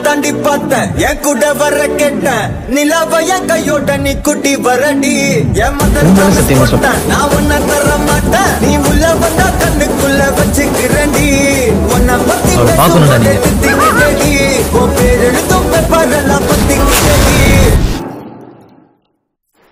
தாண்டி பார்த்த என் கூட வர கேட்ட நிலாவ என் கையோட நீ குட்டி வரடி என் மதர் நான் உன்ன தர மாட்டேன் நீ உள்ள வந்தா கண்ணுக்குள்ள வச்சுக்கிறண்டி உன்னை பத்தி